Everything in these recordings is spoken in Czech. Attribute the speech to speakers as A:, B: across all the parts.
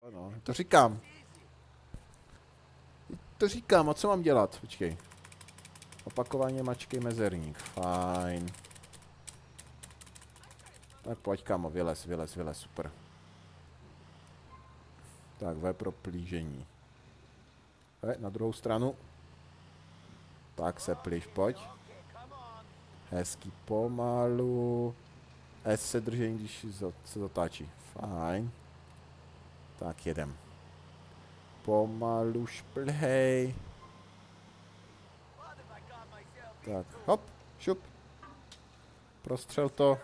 A: No, to říkám. To říkám, a co mám dělat? Počkej. Opakování mačkej mezerník. Fajn. Tak pojď, kámo, vylez, super. Tak, V pro plížení. Na druhou stranu. Tak se plíž, pojď. Hezky pomalu. S se držení, když se zatáčí. Fajn. Tak jedem. Pomalu šplhej. Tak, hop, šup. Prostřel to.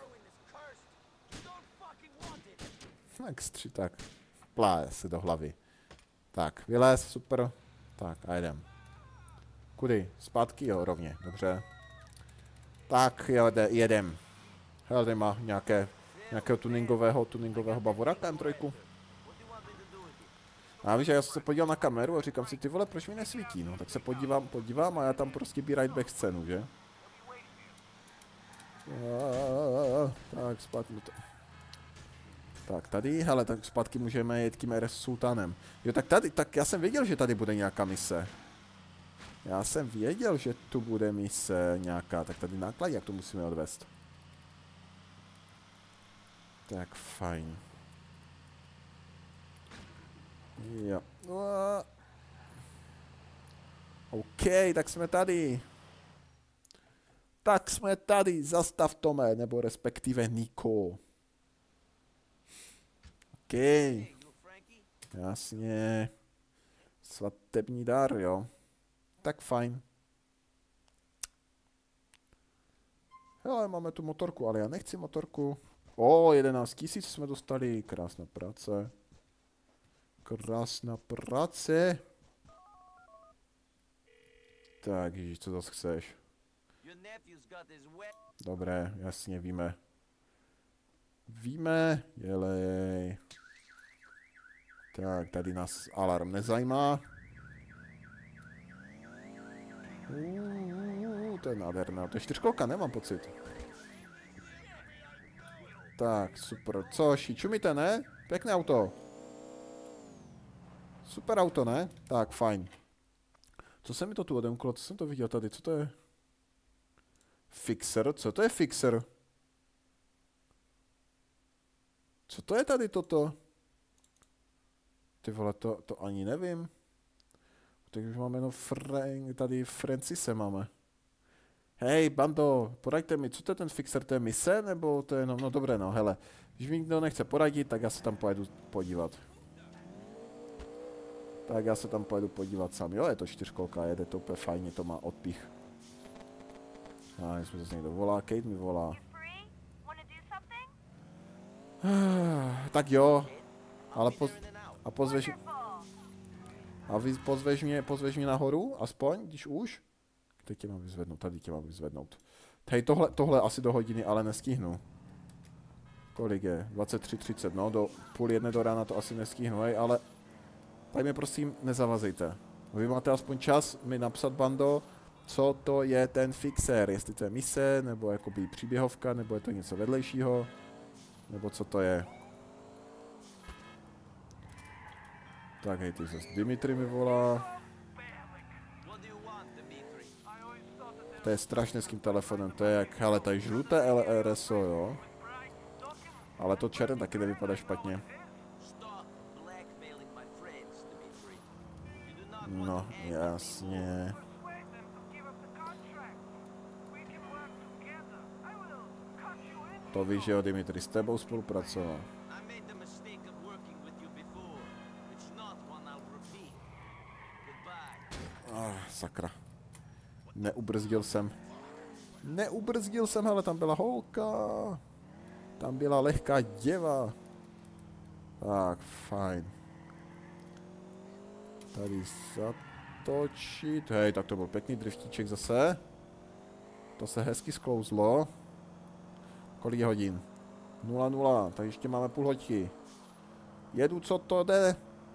A: Tak, pláje se do hlavy. Tak, vylez, super. Tak, a jedem. Kudy? Zpátky, jo, rovně, dobře. Tak, jedem. Hele, tady má nějakého tuningového Bavoraka M3. A víš, já jsem se podíval na kameru a říkám si, ty vole, proč mi nesvítí, no, tak se podívám a já tam prostě be right back scénu, že? Tak, zpátky to. Tak, tady, hele, tak zpátky můžeme jet tím RS Sultanem. Jo, tak tady, tak já jsem věděl, že tady bude nějaká mise. Já jsem věděl, že tu bude mise nějaká, tak tady náklad, jak to musíme odvést. Tak, fajn. Jo. OK, tak jsme tady. Tak jsme tady, zastav Tome, nebo respektive Niko. OK. Jasně. Svatební dar, jo. Tak fajn. Hele, máme tu motorku, ale já nechci motorku. 11 000 jsme dostali, krásná práce. Krásná práce. Tak, ježiš, co zase chceš? Dobré, jasně, víme. Víme, jelej. Tak, tady nás alarm nezajímá. To je nádherná, to je 4kolka, nemám pocit. Tak, super, což, čumíte, ne? Pěkné auto. Super auto, ne? Tak, fajn. Co se mi to tu odemklo? Co jsem to viděl tady? Co to je? Fixer? Co to je fixer? Co to je tady toto? Ty vole, to ani nevím. Tak už máme jenom tady Francise máme. Hej, bando, poraďte mi, co to je ten fixer? To je mise? Nebo to je jenom, no dobré, no, hele. Když mi nikdo nechce poradit, tak já se tam pojedu podívat. Tak já se tam pojedu podívat sám. Jo, je to 4kolka, jede to úplně fajně, to má odpich. A jestli zase někdo volá, Kate mi volá. Tak jo, ale pozveš... A pozveš mě nahoru, aspoň, když už? Teď tě mám vyzvednout, tady tě mám vyzvednout. Hej, tohle asi do hodiny, ale nestihnu. Kolik je? 23:30, no, do 12:30 do rána to asi nestihnu, hej, ale... Tady mě prosím nezavazejte. Vy máte aspoň čas mi napsat, bando, co to je ten fixer, jestli to je mise, nebo jakoby příběhovka, nebo je to něco vedlejšího, nebo co to je. Tak hej, ty zase Dimitri mi volá. To je strašně s tím telefonem, to je jak, hele, tady žluté LRSO, jo. Ale to černé taky nevypadá špatně. No, jasně. To víš, že jo, Dimitri, s tebou spolupracoval. Sakra. Neubrzdil jsem, hele, tam byla holka. Tam byla lehká děva. Tak, fajn. Tady zatočit. Hej, tak to byl pěkný driftíček zase. To se hezky sklouzlo. Kolik je hodin? 00, tak ještě máme půl hoďky. Jedu, co to jde.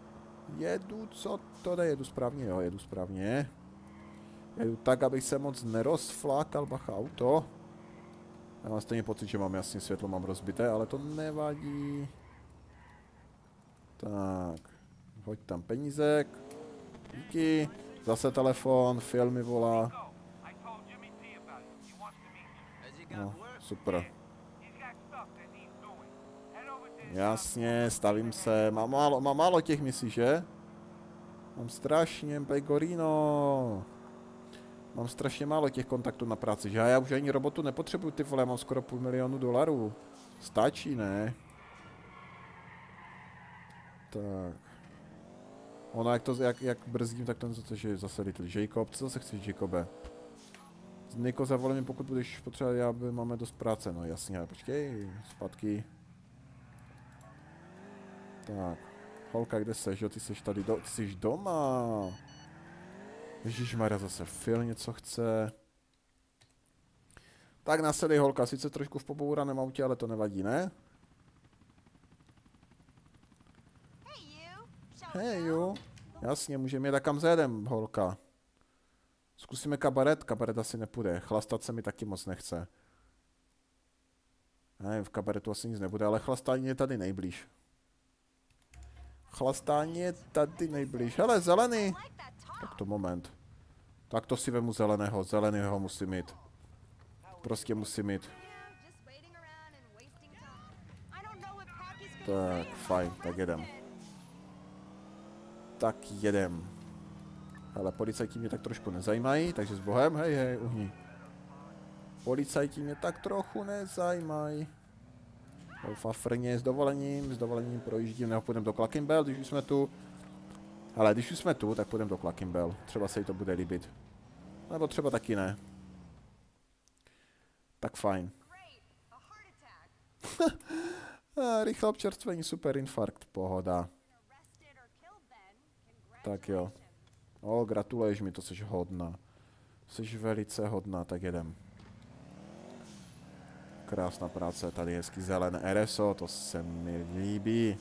A: Jedu správně, jo, jedu správně. Jedu tak, abych se moc nerozflákal, bacha, auto. Já mám stejně pocit, že mám jasně světlo, mám rozbité, ale to nevadí. Tak. Hoď tam penízek. Díky. Zase telefon, Phil mi volá. No, super. Jasně, stavím se. Mám málo těch misí, že? Mám strašně, Pegorino. Mám strašně málo těch kontaktů na práci, že? Já už ani robotu nepotřebuju, ty vole, mám skoro $500 000. Stačí, ne? Tak. Ono, jak brzdím, tak to je zase Little Jacob. Co zase chceš, Jacobe? Niko, zavolej mi, pokud budeš potřebovat, máme dost práce. No jasně, počkej, zpátky. Tak. Holka, kde seš? Jo, ty seš tady, ty seš doma. Ježišmarja, zase Phil něco chce. Tak nasedej, holka, sice trošku v pobouraném autě, ale to nevadí, ne? Hej, jo. Jasně, můžeme jít, a kam zajedem, holka? Zkusíme kabaret, kabaret asi nepůjde, chlastat se mi taky moc nechce. Ne, v kabaretu asi nic nebude, ale chlastání je tady nejblíž. Chlastání je tady nejblíž. Hele, zelený! Tak to moment. Tak to si vemu zeleného musím mít. Prostě musím mít. Tak, fajn, tak jedem. Tak jedem. Hele, policajti mě tak trošku nezajímají, takže s Bohem, hej, uhni. Policajti mě tak trochu nezajímají. Fafrně s dovolením projíždím, nebo půjdeme do Clackenbell, když už jsme tu. Ale když už jsme tu, tak půjdeme do Clackenbell. Třeba se jí to bude líbit. Nebo třeba taky ne. Tak fajn. Rychle občerstvení, super infarkt, pohoda. Tak jo. O, gratuluješ mi, to jsi hodná. Jsi velice hodná, tak jedem. Krásná práce, tady je hezký zelené RSO, to se mi líbí.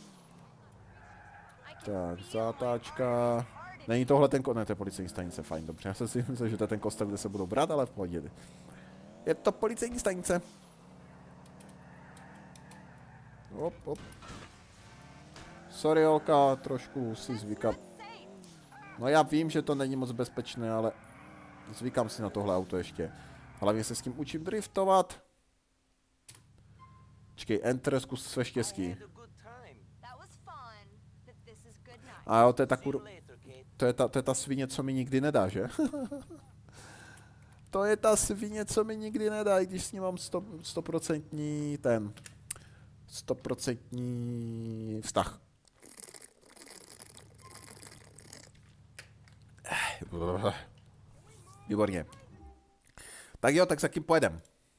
A: Tak, zatáčka. Není tohle ten ne, to je policejní stanice, fajn, dobře. Já jsem si myslel, že to je ten kostel, kde se budou brát, ale v pohodě. Je to policejní stanice. Op. Sorry, holka, trošku si zvykám. No já vím, že to není moc bezpečné, ale zvykám si na tohle auto ještě. Hlavně se s tím učím driftovat. Čekej, enter, zkus své štěstí. A jo, to je ta to je ta svině, co mi nikdy nedá, že? To je ta svině, co mi nikdy nedá, i když s ní mám 100% 100% vztah. Výborně. Tak jo, tak za kým pojedem?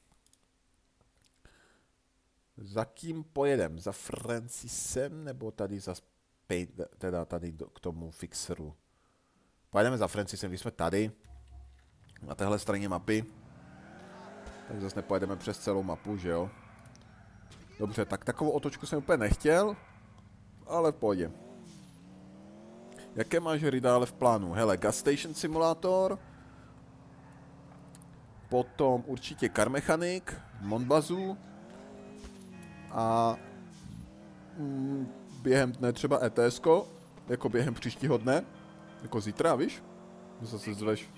A: Za kým pojedem? Za Francisem nebo tady za teda tady k tomu fixeru? Pojedeme za Francisem, když jsme tady. Na téhle straně mapy. Tak zase nepojedeme přes celou mapu, že jo? Dobře, tak takovou otočku jsem úplně nechtěl. Ale v pohodě. Jaké máš hry dále v plánu? Hele, Gas Station Simulator. Potom určitě Car Mechanic, Monbazu. A během dne třeba ETSko, jako během příštího dne, jako zítra, víš? Zase zveš.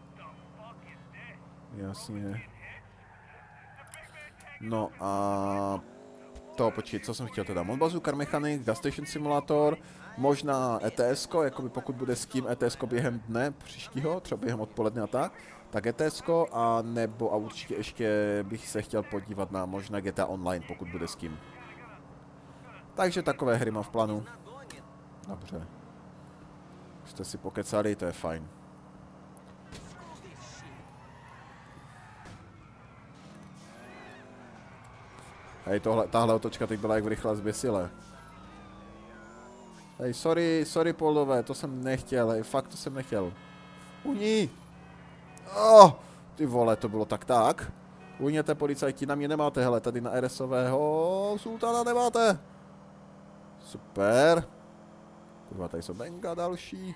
A: Jasně. No a to, počkej, co jsem chtěl teda? Monbazu, Car Mechanic, Gas Station Simulator, možná ETSko, jakoby pokud bude s kým ETSko během dne příštího, třeba během odpoledne a tak ETSko, a nebo a určitě ještě bych se chtěl podívat na možná GTA Online, pokud bude s kým. Takže takové hry mám v plánu. Dobře. Jste si pokecali, to je fajn. Hej, tahle otočka teď byla jak v rychle zběsile. Hej, sorry, Poldové, to jsem nechtěl, hej, fakt to jsem nechtěl. Uní! Oh, ty vole, to bylo tak. Ujněte, policajti, na mě nemáte, hele, tady na RSového sultána nemáte. Super. Kurva, tady jsou benga další.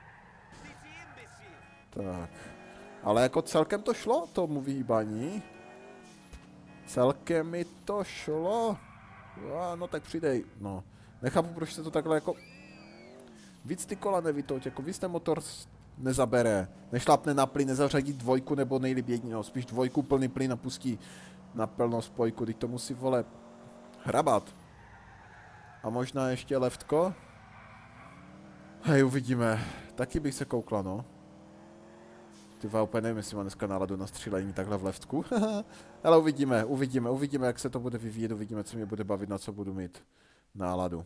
A: Tak. Ale jako celkem to šlo, tomu vyhýbání. Celkem mi to šlo. No tak přidej, no. Nechápu, proč se to takhle jako... Víc ty kola nevytoč, jako víc ten motor nezabere. Nešlapne na plyn, nezařadí dvojku nebo nejlíp jedinou, spíš dvojku plný plyn a pustí na plnou spojku, teď to musí, vole, hrabat. A možná ještě leftko? Hej, uvidíme. Taky bych se koukla, no. Ty úplně nevím, jestli mám dneska náladu na střílení takhle v leftku. Ale uvidíme, jak se to bude vyvíjet, uvidíme, co mě bude bavit, na co budu mít náladu.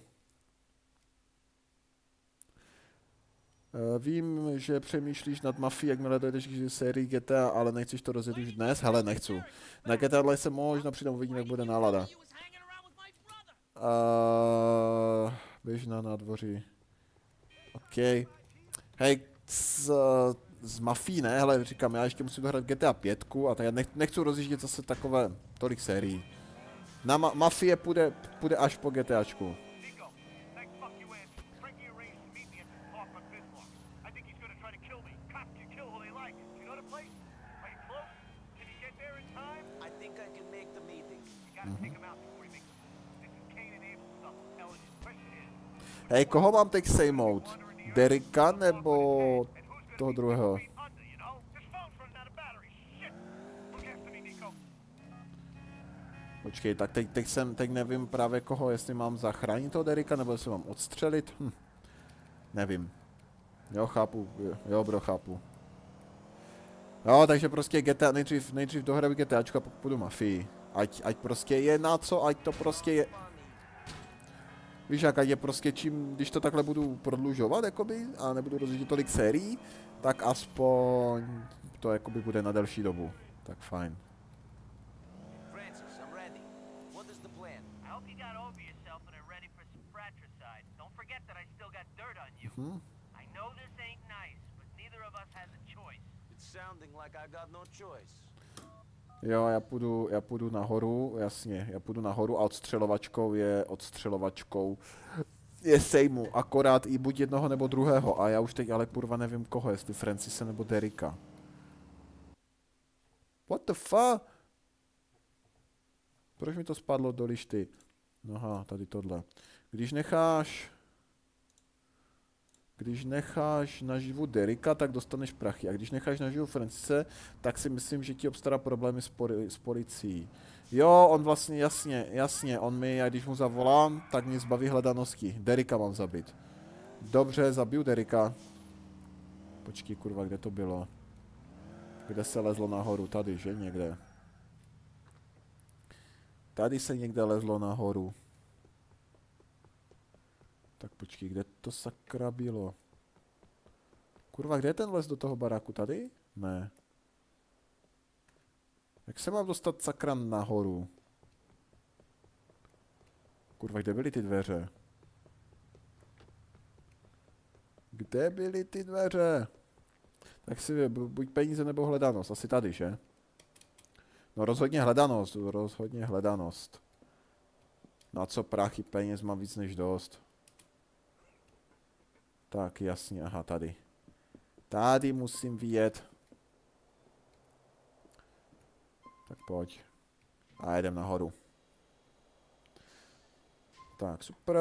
A: Vím, že přemýšlíš nad mafií, jakmile dojdeš k sérii GTA, ale nechceš to rozjet už dnes? Hele, nechci. Na GTA se možná přidám, uvidíme, jak bude nálada. Běž na nádvoří. OK. Hej, z mafií ne, hele, říkám, já ještě musím dohrát GTA 5 a tak já nechci rozjíždět zase takové tolik sérií. Na mafie půjde až po GTAčku. Hej, koho mám teď sejmout? Derricka nebo toho druhého? Počkej, tak teď nevím právě koho, jestli mám zachránit toho Derricka, nebo jestli mám odstřelit. Nevím. Jo, chápu, jo bro, chápu. Jo, takže prostě GTA, nejdřív dohraju GTAčku a pak půjdu mafii. Ať prostě je na co, ať to prostě je. Víš jak, ať je prostě když to takhle budu prodlužovat, jakoby, a nebudu rozjíždět tolik sérií, tak aspoň to jakoby bude na delší dobu. Tak fajn. Jo, já půjdu nahoru, jasně, já půjdu nahoru a odstřelovačkou je sejmu, akorát i buď jednoho nebo druhého a já už teď ale kurva nevím koho, jestli Francise nebo Derricka. What the fuck? Proč mi to spadlo do lišty? Aha, tady tohle. Když necháš naživu Derricka, tak dostaneš prachy. A když necháš naživu Francise, tak si myslím, že ti obstará problémy s policií. Jo, on vlastně, jasně, on mi, a když mu zavolám, tak mě zbaví hledanosti. Derricka mám zabít. Dobře, zabiju Derricka. Počkej, kurva, kde to bylo? Kde se lezlo nahoru? Tady, že? Někde. Tady se někde lezlo nahoru. Tak počkej, kde to sakra bylo? Kurva, kde je ten les do toho baráku? Tady? Ne. Jak se mám dostat sakra nahoru? Kurva, kde byly ty dveře? Kde byly ty dveře? Tak si buď peníze nebo hledanost. Asi tady, že? No rozhodně hledanost. Na co prachy, peněz mám víc než dost. Tak, jasně, aha, tady. Tady musím vyjet. Tak pojď. A jedem nahoru. Tak, super.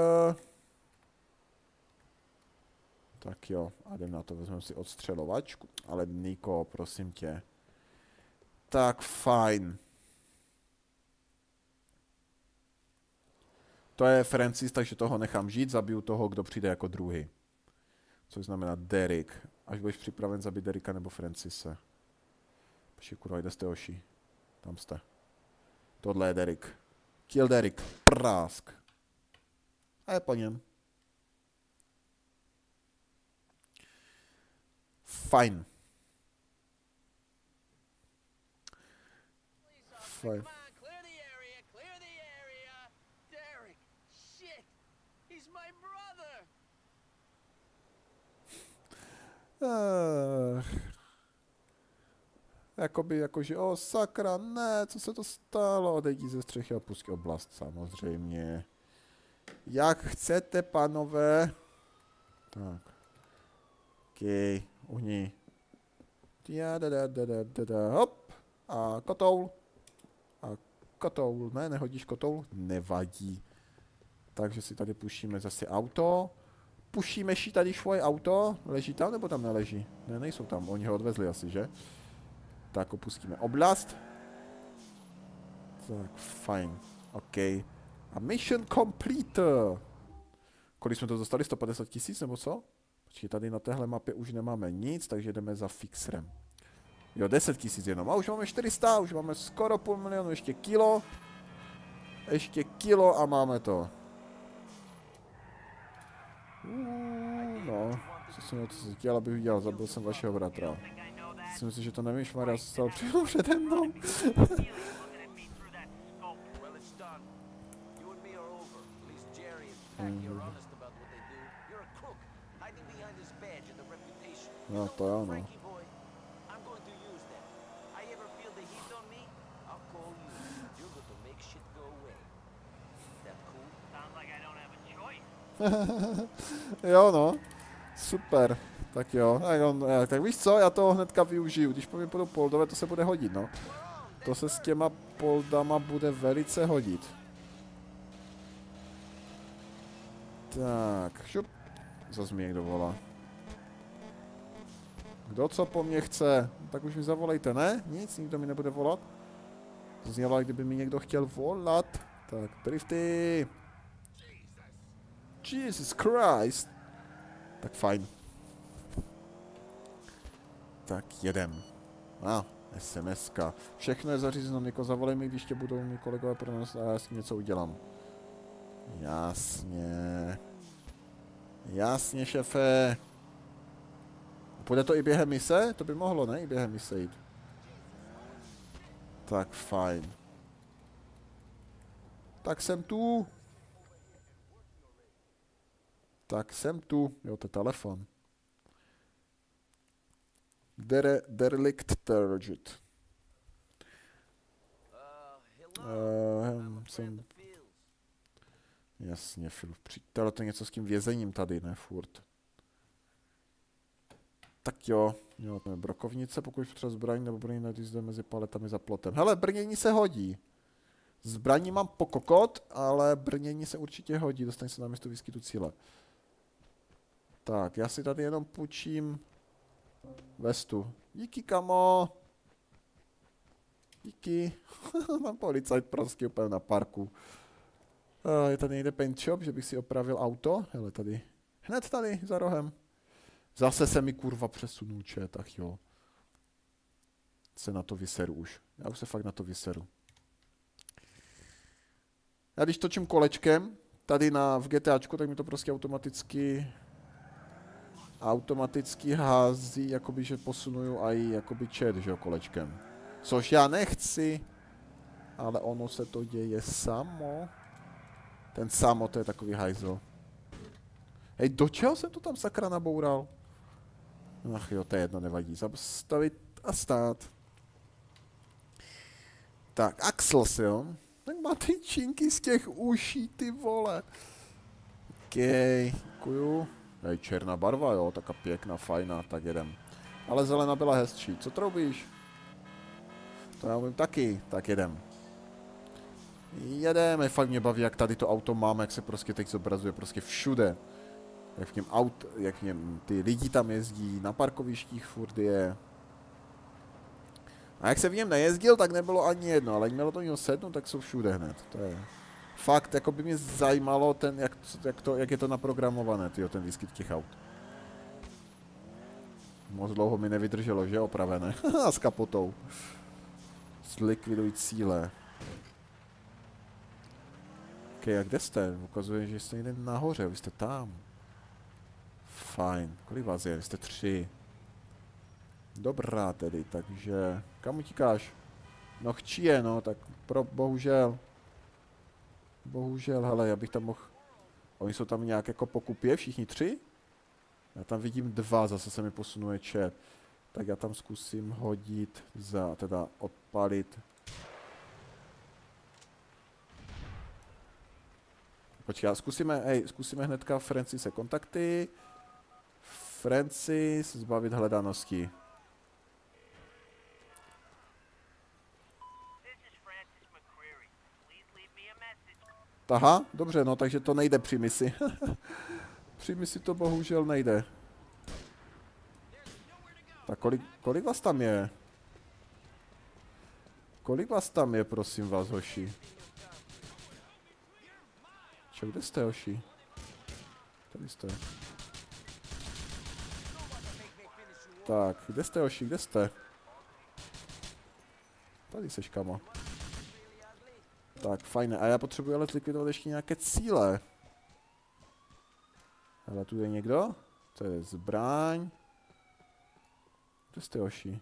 A: Tak jo, a jdem na to, vezmeme si odstřelovačku. Ale Niko, prosím tě. Tak, fajn. To je Francis, takže toho nechám žít, zabiju toho, kdo přijde jako druhý. Což znamená Derrick. Až budeš připraven zabít Derricka nebo Francise. Počkej, kurva, kde jste, Oši? Tam jste. Tohle je Derrick. Kill Derrick. Prásk. A je po něm. Fajn. Fajn. Jakože, o sakra, ne, co se to stalo? Odejdi ze střechy a pustí oblast, samozřejmě. Jak chcete, panové. Tak. OK, uhni. Hop. A kotoul. A kotoul, ne, nehodíš kotoul? Nevadí. Takže si tady pušíme zase auto. pušíme si tady svoje auto. Leží tam nebo tam neleží? Ne, nejsou tam, oni ho odvezli asi, že? Tak opustíme oblast. Tak, fajn. OK. A mission complete. Kolik jsme to dostali? 150 000 nebo co? Počkej, tady na téhle mapě už nemáme nic, takže jdeme za fixerem. Jo, 10 000 jenom. A už máme 400, už máme skoro 500 000, ještě kilo. Ještě kilo a máme to. No, co jsem to chtěl, abych udělal, zabil jsem vašeho bratra. Myslím si, že to nevíš, Maria, se stalo přímo přede mnou. No to jo, no. Jo no, super, tak jo, tak víš co, já toho hnedka využiju, když po mě budou poldové, to se bude hodit, no. To se s těma poldama bude velice hodit. Tak, šup, zase mi někdo volá. Kdo co po mně chce, tak už mi zavolejte, ne? Nic, nikdo mi nebude volat. Znělo, kdyby mi někdo chtěl volat. Tak, drifty. Jesus Christ. Tak fajn. Tak jedem. SMS-ka. Všechno je zařízeno, Niko, zavolej mi, když tě budou mi kolegové pro nás a já s tím něco udělám. Jasně. Jasně, šefe. Půjde to i během mise? To by mohlo, ne? I během mise jít. Tak fajn. Tak jsem tu. Tak jsem tu. Jo, to je telefon. Derelict target. Jsem... Jasně, Filip. Přítele, to je něco s tím vězením tady, ne? Furt. Tak jo, to je brokovnice, pokud třeba zbraň nebo brnění nadjízde mezi paletami za plotem. Hele, brnění se hodí. Zbraní mám po kokot, ale brnění se určitě hodí, dostaň se na místo výskytu cíle. Tak, já si tady jenom půjčím vestu. Díky, kamo. Díky. Mám policajt prostě úplně na parku. Je tady někde paint shop, že bych si opravil auto. Hele, tady. Hned tady, za rohem. Zase se mi kurva přesunul chat, ach jo. Se na to vyseru už. Já už se fakt na to vyseru. Já když točím kolečkem, tady v GTAčku, tak mi to prostě automaticky hází, jakoby, že posunuju i jakoby chat, že jo, kolečkem. Což já nechci, ale ono se to děje samo. Ten samo, to je takový hajzl. Hej, do čeho jsem to tam sakra naboural? Ach jo, to je jedno, nevadí. Zastavit a stát. Tak, Axels, jo. Tak má ty činky z těch uší, ty vole. Okej, děkuju. Hej, černá barva, jo, taká pěkná, fajná, tak jedem. Ale zelená byla hezčí. Co troubíš? To já umím taky, tak jedem. Jedeme, fakt mě baví, jak tady to auto máme, jak se prostě teď zobrazuje prostě všude. Jak v něm ty lidi tam jezdí, na parkovištích furt je. A jak se v něm nejezdil, tak nebylo ani jedno, ale jak mělo to něho sednout, tak jsou všude hned. To je fakt, jako by mě zajímalo ten, jak je to naprogramované, tyjo, ten výskyt těch aut. Moc dlouho mi nevydrželo, že opravené. S kapotou. Zlikviduj cíle. Ok, a kde jste? Ukazuje, že jste někde nahoře, vy jste tam. Fajn. Kolik vás je? Vy jste 3. Dobrá tedy, takže... Kam utíkáš? No chčije, no, tak bohužel. Bohužel, hele, já bych tam mohl... Oni jsou tam nějak jako pokupě, všichni 3? Já tam vidím 2, zase se mi posunuje chat. Tak já tam zkusím hodit teda odpalit. Počkej, zkusíme hnedka Francise kontakty. Francis, zbavit hledanosti. Aha, dobře, no, takže to nejde při misi. Při misi to bohužel nejde. Tak kolik vás tam je? Kolik vás tam je, prosím vás, hoši? Čo, kde jste, hoši? Tady jste. Tak, kde jste, hoši, kde jste? Tady seš, kamo. Tak, fajn. A já potřebuji ale zlikvidovat ještě nějaké cíle. Hele, tu je někdo? To je zbraň. Kde jste, hoši?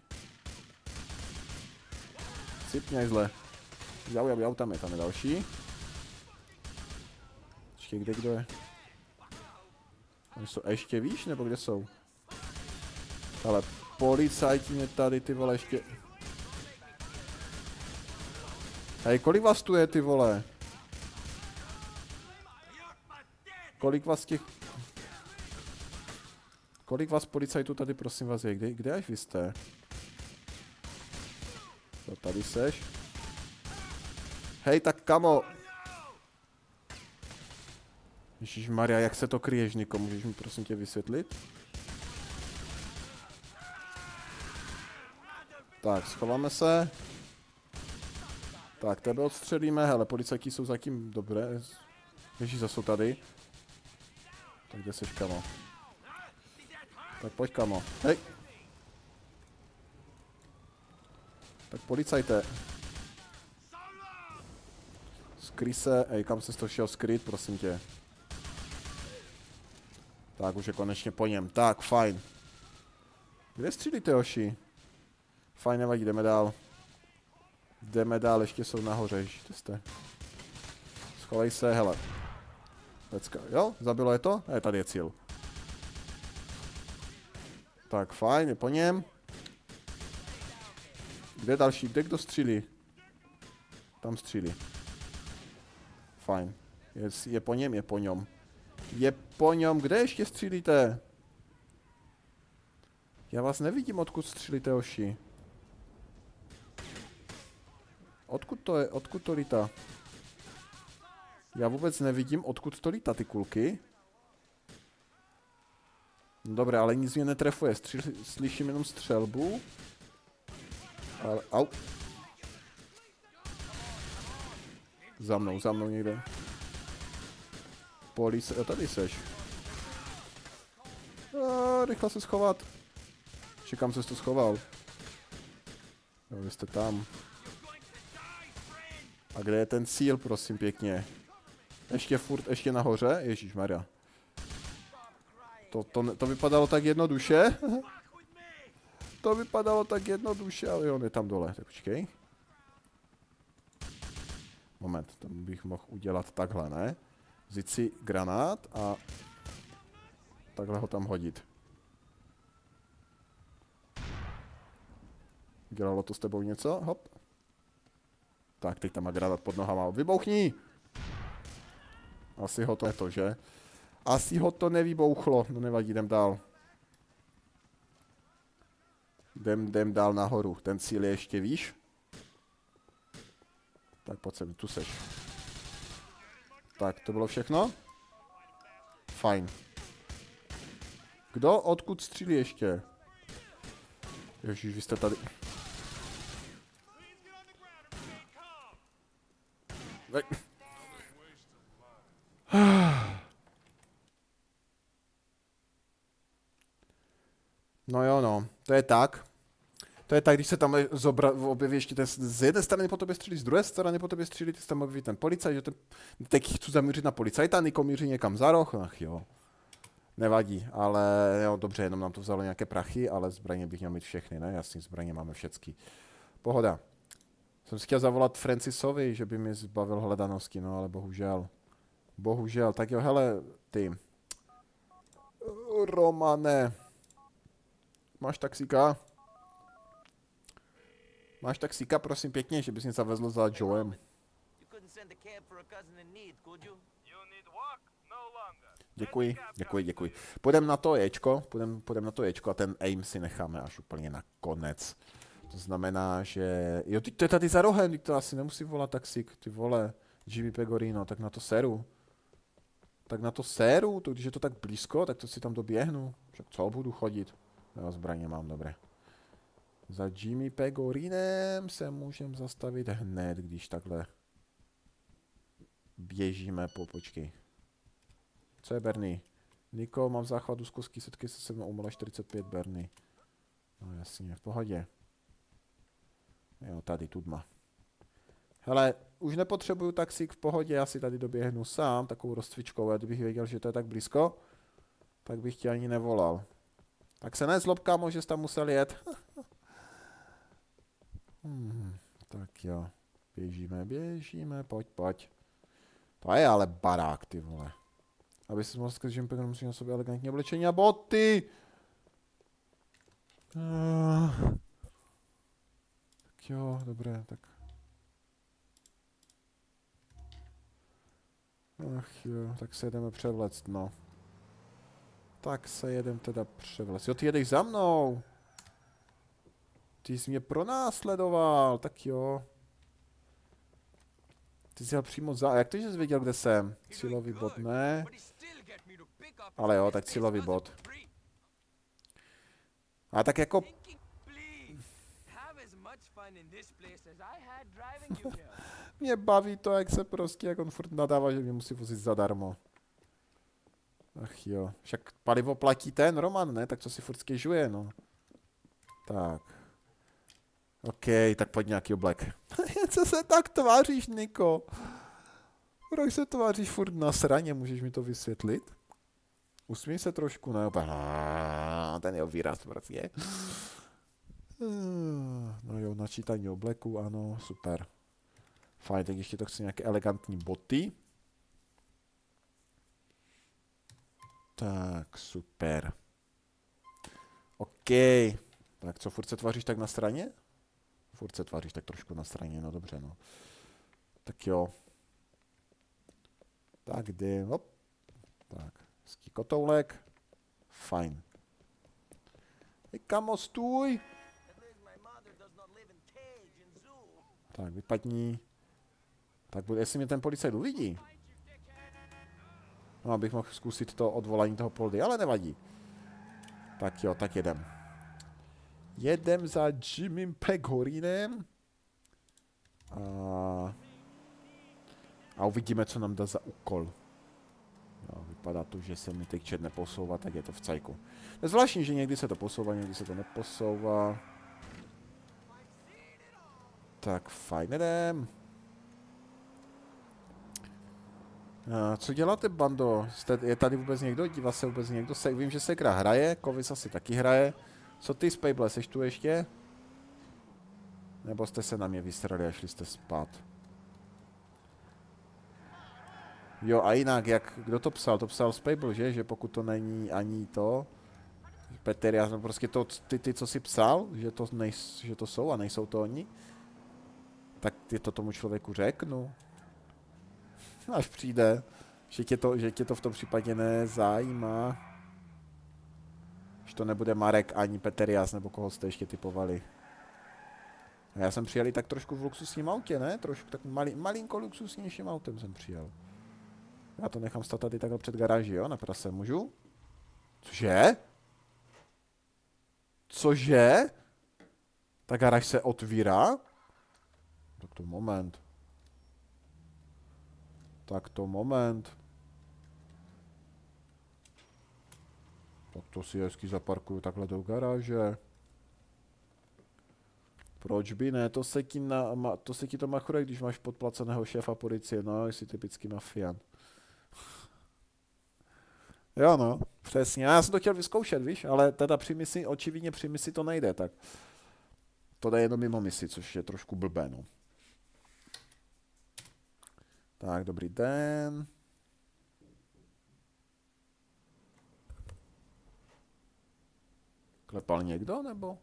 A: Sypňaj zle. Jau, tam je další. Ještě kdo je? Oni jsou ještě výš, nebo kde jsou? Ale policajti mě tady, ty vole, ještě... Hej, kolik vás tu je, ty vole? Kolik vás těch... Kolik vás policajtů tady, prosím vás, je? Kde až vy jste? No, tady seš. Hej, tak kamo. Ježišmarja, jak se to kryješ, Niko? Můžeš mi prosím tě vysvětlit? Tak, schováme se. Tak, tebe odstřelíme. Hele, policajti jsou zatím dobré. Ježíš, zase jsou tady. Tak kde seš, kamo? Tak pojď, kamo. Hej. Tak policajte. Skryj se. Ej, kam jsi to šel skryt, prosím tě? Tak, už je konečně po něm. Tak, fajn. Kde střílíte, hoši? Fajn, nevadí, jdeme dál. Jdeme dál, ještě jsou nahoře, ještě jste. Schovej se, hele. Lecka. Jo, zabilo je to? Tady je cíl. Tak, fajn, je po něm. Kde další? Kde kdo střílí? Tam střílí. Fajn. Je po něm, je po něm. Je po něm, kde ještě střílíte? Já vás nevidím, odkud střílíte, hoši. Odkud to je? Odkud to lítá? Já vůbec nevidím, odkud to lítá, ty kulky. No dobré, ale nic mě netrefuje. Slyším jenom střelbu. Ale, au. Za mnou někde. Police, jo, tady seš. Rychle se schovat. Čekám, se to schoval. Jo, vy jste tam. A kde je ten cíl, prosím pěkně? Ještě nahoře? Ježišmarja. To vypadalo tak jednoduše. To vypadalo tak jednoduše, ale on je tam dole. Tak počkej. Moment, tam bych mohl udělat takhle, ne? Vzít si granát a takhle ho tam hodit. Dělalo to s tebou něco? Hop. Tak, teď tam má granát pod nohama. Vybouchni! Asi ho to neto, že? Asi ho to nevybouchlo. No nevadí, jdem dál. Jdem dál nahoru. Ten cíl je ještě výš. Tak pojď sem, tu seš. Tak, to bylo všechno? Fajn. Kdo odkud střílí ještě? Ježíš, vy jste tady. No jo, no, to je tak. To je tak, když se tam objeví ještě z jedné strany po tobě střílí, z druhé strany po tobě střílí, ty se tam objeví ten policajt, že teď chci zamířit na policajta, Niko míří někam za roh, ach jo. Nevadí, ale jo, dobře, jenom nám to vzalo nějaké prachy, ale zbraně bych měl mít všechny, ne? Jasný, zbraně máme všecky. Pohoda. Jsem si chtěl zavolat Francisovi, že by mi zbavil hledanosti, no ale bohužel. Bohužel, tak jo, hele, ty. Romane. Máš taxíka? Máš taxíka, prosím pěkně, že bys mě zavezl za Joem. Děkuji. Půjdem na to Ečko, půjdem na to Ečko a ten aim si necháme až úplně na konec. To znamená, že... Jo, to je tady za rohem, to asi nemusí volat taxík, ty vole. Jimmy Pegorino, tak na to seru. tak na to séru, to, když je to tak blízko, tak to si tam doběhnu. Však co budu chodit? Já zbraně mám, dobré. Za Jimmy Pegorinem se můžeme zastavit hned, když takhle běžíme počkej. Co je Bernie? Niko, mám záchvat úzkostí, setky se se mnou umala 45 Bernie. No jasně, v pohodě. Jo, tady, tudma. Hele, už nepotřebuju taxík, v pohodě, já si tady doběhnu sám, takovou rozcvičkou, a kdybych věděl, že to je tak blízko, tak bych tě ani nevolal. Tak se nezlob, kámo, že jsi tam musel jet. Tak jo, běžíme, pojď. To je ale barák, ty vole. Aby si mohl říct, že musí na sobě elegantní oblečení a boty. Tak jo, dobré, tak. Ach jo, tak se jedeme převléct, no. Tak se jedem teda převléct. Jo, ty jedeš za mnou. Ty jsi mě pronásledoval, tak jo. Ty jsi jel přímo za... Jak to, že jsi věděl, kde jsem? Cílový bod, ne. Ale jo, tak cílový bod. A tak jako... Mě baví to, jak se prostě, jak on furt nadává, že mě musí vozit zadarmo. Ach jo, však palivo platí ten Roman, ne? Tak co si furt stěžuje, no. Tak. OK, tak pojď nějaký oblek. Co se tak tváříš, Niko? Proč se tváříš furt na sraně, můžeš mi to vysvětlit? Usmíj se trošku, ne? Ten je výraz prostě. No jo, načítání obleku, ano, super. Fajn, tak ještě to chci nějaké elegantní boty. Tak, super. OK. Tak co, furt se tváříš tak na straně? Furt se tváříš tak trošku na straně, no dobře, no. Tak jo. Tak jde, hop. Tak, hezký kotoulek. Fajn. Hej, kamo, stůj! Tak, vypadni. Tak bude, jestli mě ten policajt uvidí. No, abych mohl zkusit to odvolání toho poldy, ale nevadí. Tak jo, tak jedem. Jedem za Jimmym Pegorinem. A uvidíme, co nám dá za úkol. Jo, vypadá to, že se mi teď čet neposouvá, tak je to v cajku. Je zvláštní, že někdy se to posouvá, někdy se to neposouvá. Tak fajn, jedem. Co děláte, bando? Je tady vůbec někdo? Dívá se vůbec někdo? Vím, že Sekra hraje, Kovis asi taky hraje. Co ty, Spable, seš tu ještě? Nebo jste se na mě vystrali a šli jste spát? Jo, a jinak, kdo to psal? To psal Spable, že? Že pokud to není ani to... Petr, já jsem prostě to, ty, co si psal, že to jsou a nejsou to oni, tak ty to tomu člověku řeknu. Až přijde, že tě to v tom případě nezajímá. Že to nebude Marek ani Peterias, nebo koho jste ještě typovali. A já jsem přijel i tak trošku v luxusním autě, ne? Trošku tak malinko luxusnějším autem jsem přijel. Já to nechám stát tady takhle před garáží, jo? Na prase, můžu? Cože? Cože? Ta garáž se otvírá? Tak to moment. Tak to si hezky zaparkuju takhle do garáže. Proč by ne? To se ti to machruje, když máš podplaceného šéfa policie. No, jsi typický mafián. Jo no, přesně. Já jsem to chtěl vyzkoušet, víš, ale teda očividně při misi to nejde, tak to jde jenom mimo misi, což je trošku blbé, no. Tak, dobrý den. Klepal někdo, nebo?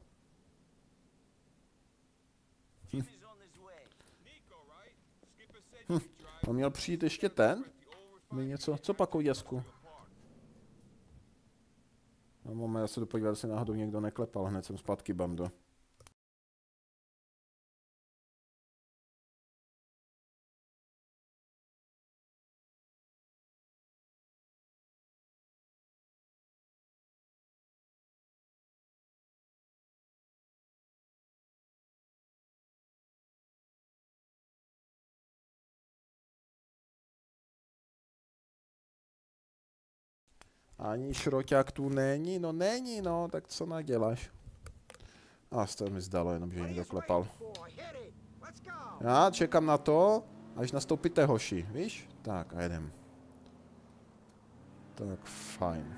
A: On měl přijít ještě ten? Mi něco, co pak o děsku? No, moment, já se dopodívat, jestli náhodou někdo neklepal, hned jsem zpátky, bando. Ani šroťák tu není, no není, no, tak co naděláš? A to mi zdalo, jenom že někdo klepal. Já čekám na to, až nastoupíte, hoši, víš? Tak a jedem. Tak, fajn.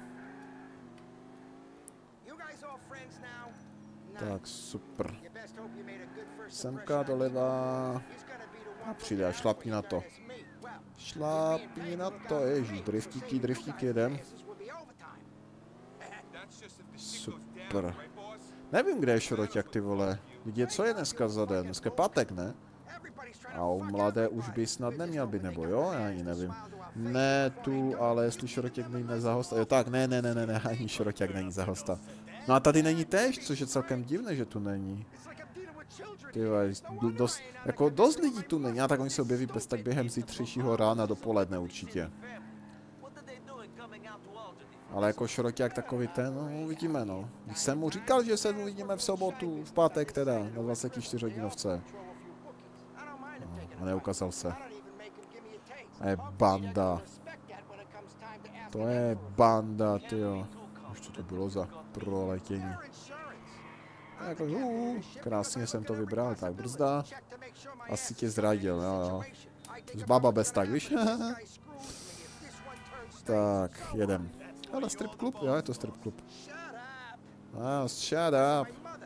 A: Tak, super. Semka doleva. A přijde a šlapni na to. Šlapni na to, ježíš, driftíky jedem. Super. Nevím, kde je šroťák, ty vole. Vidě, co je dneska za den? Dneska pátek, ne? A u mladé už by snad neměl být, nebo jo? Já ani nevím. Ne tu, ale jestli šroťák není za hosta. Jo tak, ne, ani šroťák není za hosta. No a tady není též, což je celkem divné, že tu není. Tyhle, dost lidí tu není, a tak oni se objeví bez tak během zítřejšího rána dopoledne určitě. Ale jako šroťák takový ten, no uvidíme, no. Když jsem mu říkal, že se uvidíme v sobotu, v pátek teda, na 24 hodinovce. No, a neukázal se. A je banda. To je banda, tyjo. Už co to bylo za proletění. Jako, krásně jsem to vybral, tak brzda. Asi tě zradil, jo. Z baba bez tak, víš? Tak, jedem. Ale strip klub? Jo, je to strip klub. Shut up.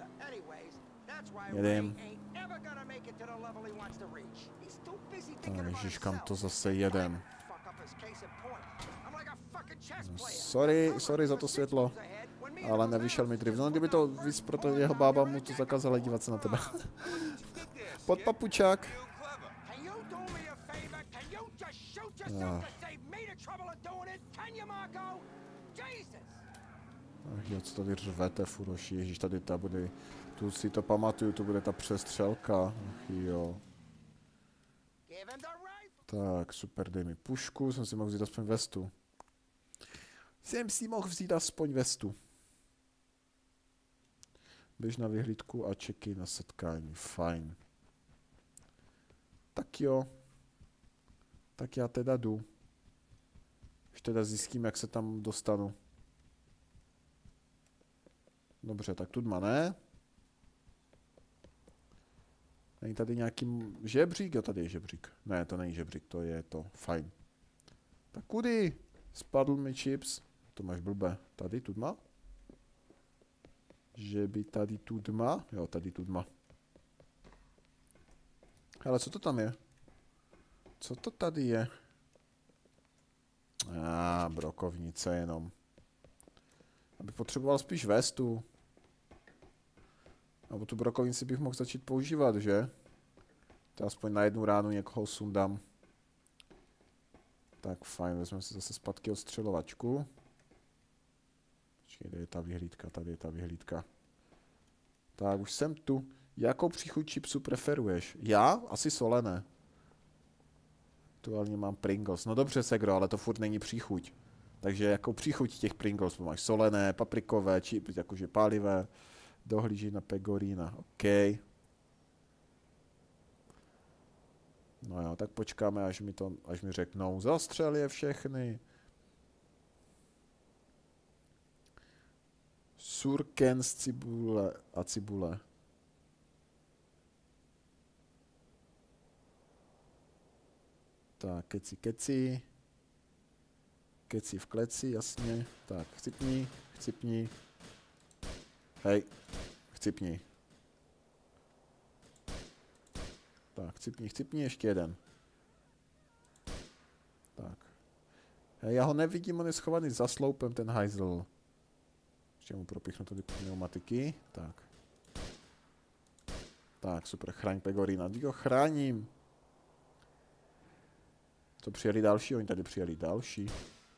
A: Jedem. Tak, ježiš, kam to zase jedem. Sorry za to světlo. Ale nevyšel mi drift. No, kdyby to víc, proto jeho bába mu to zakázala dívat se na tebe. Pod papučák. Ach jo, co tady řvete, furoši, ježíš, tady ta bude, tu si to pamatuju, to bude ta přestřelka, ach jo. Tak, super, dej mi pušku, jsem si mohl vzít aspoň vestu. Běž na vyhlídku a čeky na setkání, fajn. Tak jo. Tak já teda jdu. Už teda zjistím, jak se tam dostanu. Dobře, tak tudma ne. Není tady nějaký žebřík? Jo, tady je žebřík. Ne, to není žebřík, to je to. Fajn. Tak kudy? Spadl mi chips. To máš blbé. Tady tudma? Že by tady tudma? Jo, tady tudma. Ale co to tam je? Co to tady je? Brokovnice jenom. Abych potřeboval spíš vestu. Nebo tu brokovnici bych mohl začít používat, že? To aspoň na jednu ránu někoho sundám. Tak fajn, vezmeme si zase zpátky odstřelovačku. Počkej, kde je ta vyhlídka? Tady je ta vyhlídka. Tak, už jsem tu. Jakou příchuť chipsu preferuješ? Já? Asi solené. Aktuálně mám Pringles. No dobře, Segro, ale to furt není příchuť. Takže jakou příchuť těch Pringles? Máš solené, paprikové, chips, jakože pálivé. Dohlíží na pecorina. OK. No jo, tak počkáme, až mi řeknou, zastřel je všechny. Surken z cibule a cibule. Tak, keci. Keci v kleci, jasně. Tak, chcipni. Hej, chcipni. Tak, chcipni, ještě jeden. Tak. Hej, já ho nevidím, on je schovaný za sloupem, ten hajzl. Ještě mu propíchnu tady pneumatiky. Tak. Tak, super, chraň Pegorina. Teď ho chráním. To přijeli další, oni tady přijeli další.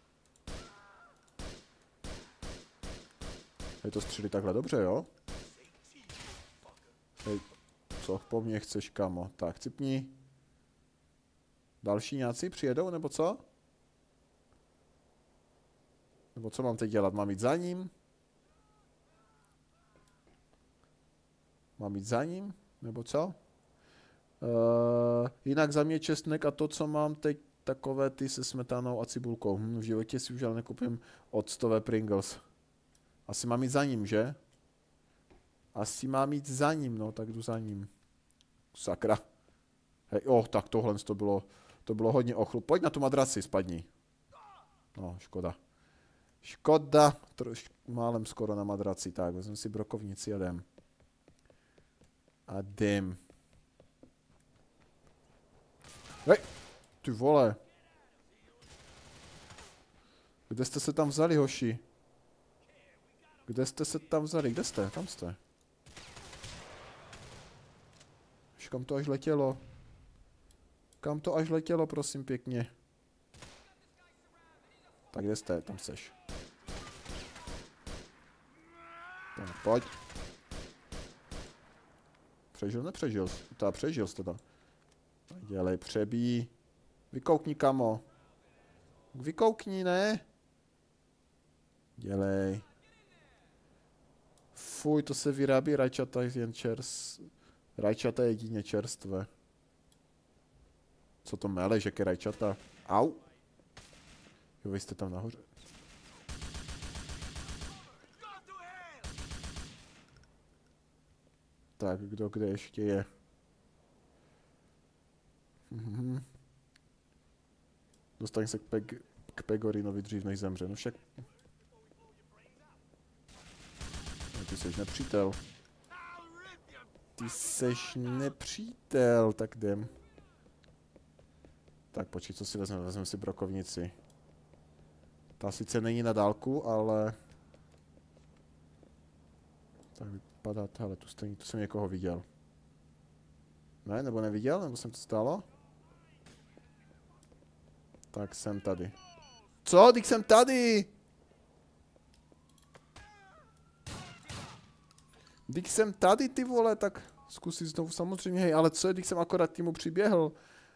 A: Hej, to střelí takhle dobře, jo? Hej, co po mně chceš, kamo? Tak, cipni. Další nějací přijedou, nebo co? Nebo co mám teď dělat? Mám jít za ním? Mám jít za ním? Nebo co? Jinak za mě čestnek a to, co mám teď takové ty se smetanou a cibulkou. V životě si už ale nekoupím octové Pringles. Asi mám jít za ním, že? Asi mám jít za ním, no, tak jdu za ním. Sakra. Hej, tak tohle to bylo hodně ochlup. Pojď na tu madraci, spadni. No, škoda. Škoda, málem skoro na madraci, tak, vezmu si brokovnici a jdem. A jdem. Hej, ty vole. Kde jste se tam vzali, hoši? Kde jste se tam vzali? Kde jste? Tam jste. Kam to až letělo? Kam to až letělo, prosím pěkně? Tak kde jste? Tam seš. Tak pojď. Přežil, nepřežil? Přežil jste tam. Dělej, přebíj. Vykoukni, kamo. Vykoukni, ne? Dělej. Fuj, to se vyrábí rajčata jen rajčata jedině čerstvé. Co to meleš, jaké rajčata? Au. Jo, vy jste tam nahoře. Tak, kdo kde ještě je? Dostaň se k Pegorinovi dřív, než zemře. No však... No, ty seš nepřítel. Ty seš nepřítel, tak jdem. Tak počkej, co si vezmeme? Vezmeme si brokovnici. Ta sice není na dálku, ale... Tak vypadá, hele, tu jsem někoho viděl. Ne, nebo neviděl, nebo jsem to stalo? Tak jsem tady. Co? Teď jsem tady! Teď jsem tady, ty vole, tak zkusí znovu samozřejmě, hej, ale co je, když jsem akorát týmu přiběhl?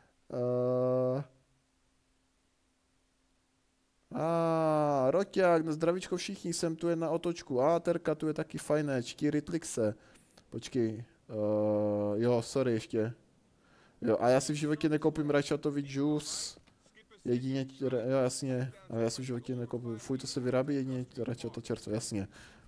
A: Roťák, no zdravíčko všichni, jsem tu jen na otočku. Terka, tu je taky fajnečky, Ritlixe. Počkej, jo, sorry ještě. Jo, a já si v životě nekoupím rajčatový džus. Jedině, jo, jasně, a já si v životě nekoupím, fuj, to se vyrábí jedině rajčato čerstvo, jasně.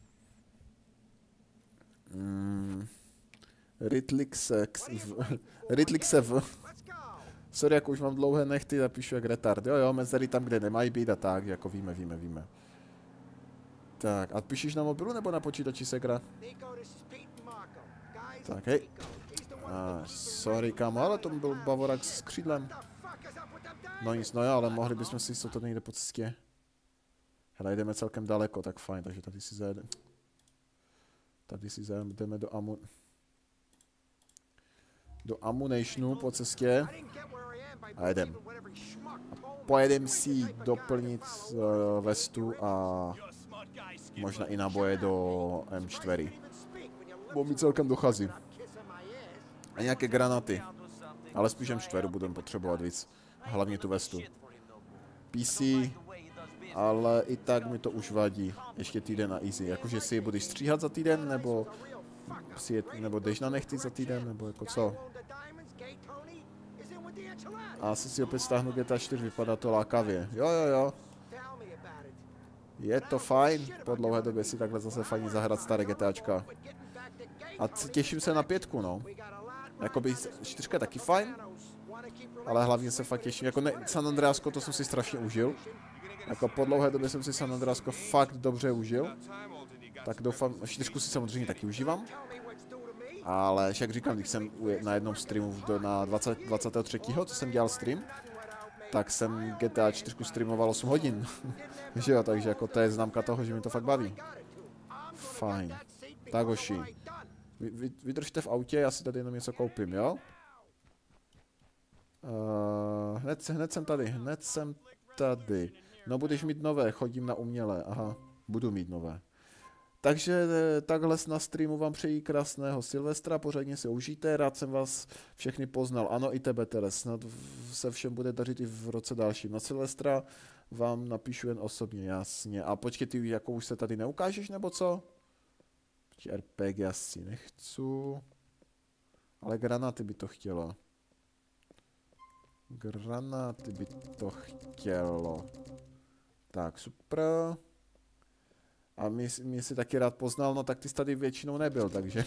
A: Ritlixev. Sorry, jako už mám dlouhé nechty, napíšu jak retard. Jo, mezery tam, kde nemají být a tak, jako víme. Tak, a píšeš na mobilu nebo na počítači, Sekra? Tak, hej. Sorry, kámo, ale to byl Bavorák s křídlem. No nic, no jo, ale mohli bychom si to někde po cestě. Hele, jdeme celkem daleko, tak fajn, takže tady si zajedeme. Tady si zajedeme do Ammunitionu po cestě. A jedem. Pojedem si doplnit vestu a možná i náboje do M4. Bo mi celkem dochází. A nějaké granaty. Ale spíš M4 budeme potřebovat víc. Hlavně tu vestu. PC, ale i tak mi to už vadí. Ještě týden na easy. Jakože si je budeš stříhat za týden, nebo jdeš na nechty za týden, nebo jako co? A asi si opět stáhnu GTA 4, vypadá to lákavě. Jo. Je to fajn, po dlouhé době si takhle zase fajn zahrát staré GTAčka. A těším se na 5, no. Jakoby 4 je taky fajn, ale hlavně se fakt těším. Jako San Andreasko, to jsem si strašně užil. Jako po dlouhé době jsem si San Andreasko fakt dobře užil. Tak doufám, 4 si samozřejmě taky užívám. Ale jak říkám, když jsem na jednom streamu na 23. co jsem dělal stream, tak jsem GTA 4 streamoval 8 hodin. Že jo, takže jako to je známka toho, že mi to fakt baví. Fajn. Tak hoši. Vydržte v autě, já si tady jenom něco koupím, jo? Hned jsem tady. No budeš mít nové, chodím na umělé, aha, budu mít nové. Takže takhle na streamu vám přeji krásného Silvestra, pořádně si užijte, rád jsem vás všechny poznal, ano i tebe Teres, snad se všem bude dařit i v roce dalším. Na Silvestra vám napíšu jen osobně, jasně. A počkej, ty jako už se tady neukážeš, nebo co? RPG asi nechci, ale granáty by to chtělo. Granáty by to chtělo. Tak, super. A mě si taky rád poznal, no tak ty jsi tady většinou nebyl, takže.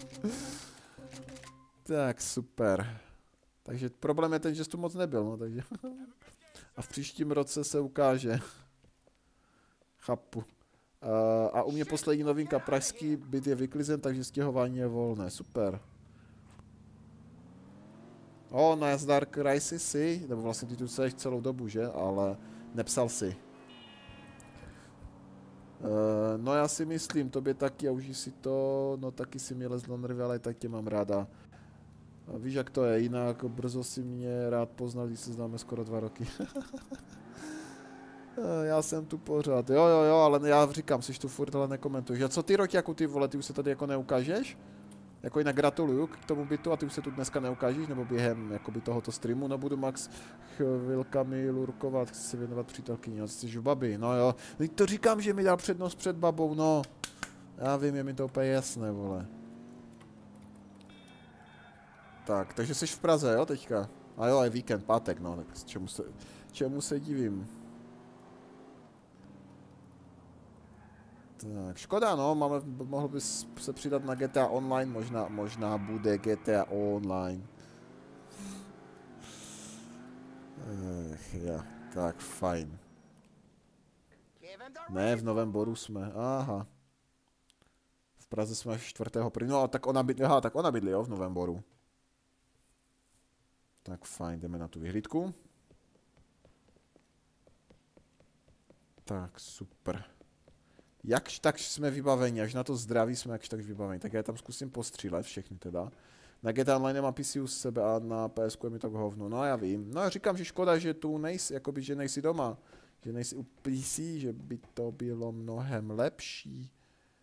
A: Tak, super. Takže problém je ten, že jsi tu moc nebyl, no takže. A v příštím roce se ukáže. Chápu. A u mě poslední novinka, pražský byt je vyklizen, takže stěhování je volné, super. Nazdar, Krajsi si, nebo vlastně ty tu seš celou dobu, že? Ale nepsal si. No já si myslím, tobě taky, a užij si to, no taky si mi lezlo nervy, ale tak tě mám ráda. A víš, jak to je, jinak brzo si mě rád poznal, když se známe skoro 2 roky. Já jsem tu pořád, jo, ale já říkám, jsi tu furt, ale nekomentuješ. A co ty roky, jako ty vole, ty už se tady jako neukážeš? Jako jinak gratuluju k tomu bytu a ty už se tu dneska neukážeš, nebo během jakoby tohoto streamu, no budu max chvilkami lurkovat, chci se věnovat přítelkyni, no jsi babi, no jo. To říkám, že mi dal přednost před babou, no. Já vím, je mi to úplně jasné, vole. Tak, takže jsi v Praze, jo, teďka? A jo, je víkend, pátek, no, tak čemu se divím? Tak, škoda, no, mohl bys se přidat na GTA Online, možná bude GTA Online. Ja, tak fajn. Ne, v Novém Boru jsme, aha. V Praze jsme 4.1. No, tak ona bydlí, jo, v Novém Boru. Tak fajn, jdeme na tu vyhlídku. Tak, super. Jakž tak jsme vybaveni, až na to zdraví jsme jakž tak vybaveni. Tak já tam zkusím postřílet všechny teda. Na GTA Online nemám PC u sebe a na PSku je mi tak hovno. No já vím. No já říkám, že škoda, že tu nejsi, jakoby, že nejsi doma. Že nejsi u PC, že by to bylo mnohem lepší.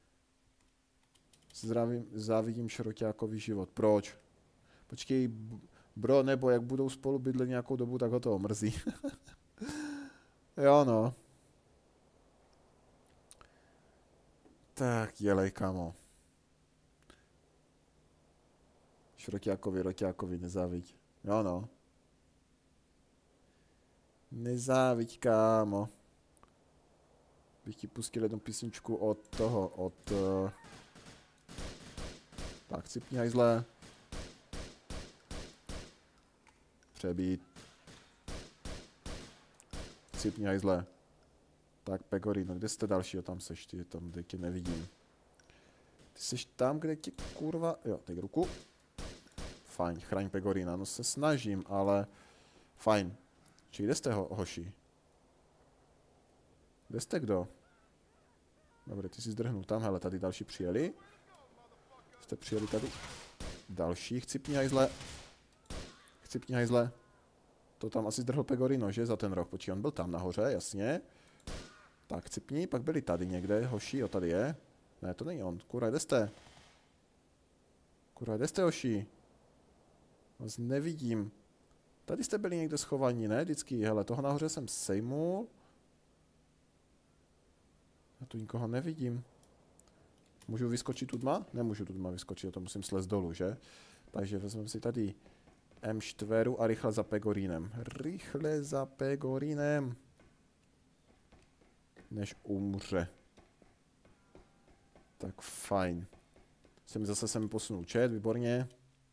A: Závidím Šroťákovi život. Proč? Počkej, bro, nebo jak budou spolu bydlet nějakou dobu, tak ho to omrzí. Jo no. Tak, jelej, kamo. Roťákovi, nezáviď. Jo no. Nezáviď, kámo. Bych ti pustil jednu písničku od tak, cipni hajzle. Přebít. Cipni hajzle. Tak, Pegorino, kde jste dalšího? Tam seš, ty tam, kde tě nevidím. Ty seš tam, kde tě kurva... Jo, teď ruku. Fajn, chraň Pegorina, no se snažím, ale... Fajn. Či kde jste, hoši? Kde jste kdo? Dobře, ty jsi zdrhnul tam, hele, tady další přijeli. Jste přijeli tady. Další, chcipni hajzle. To tam asi zdrhl Pegorino, že? Za ten rok, počkej, on byl tam nahoře, jasně. Tak, chcipni, pak byli tady někde, hoši, jo, tady je. Ne, to není on, kurva, kde jste? Kurva, kde jste, hoši? Vás nevidím. Tady jste byli někde schovaní, ne? Vždycky, hele, toho nahoře jsem sejmul. Já tu nikoho nevidím. Můžu vyskočit tu tma? Nemůžu tu tma vyskočit, to musím slez dolů, že? Takže vezmeme si tady M4 a rychle za Pegorinem. Rychle za Pegorinem. Než umře. Tak fajn. Zase se mi posunul chat, výborně.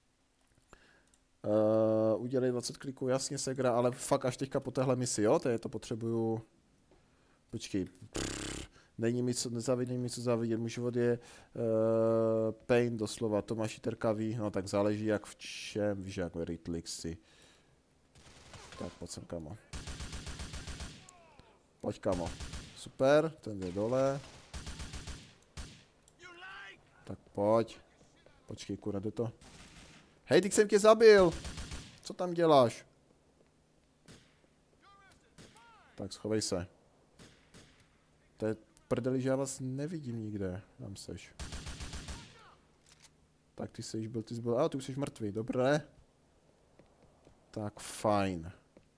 A: Udělej 20 kliků, jasně Segra, ale fakt až teďka po téhle misi, jo? To potřebuju... Počkej. Není mi co závidět, můj život je pain doslova, Tomáš Terkavý, no tak záleží jak v čem, víš jak Ritlixy. Tak pojď sem, kamo. Pojď, kamo. Super, ten jde dole. Tak pojď. Počkej, kurva, jde to. Hej, teď jsem tě zabil. Co tam děláš? Tak schovej se. To je prdeli, že já vás nevidím nikde. Tam seš. Tak ty jsi byl, ty už jsi mrtvý, dobré. Tak fajn.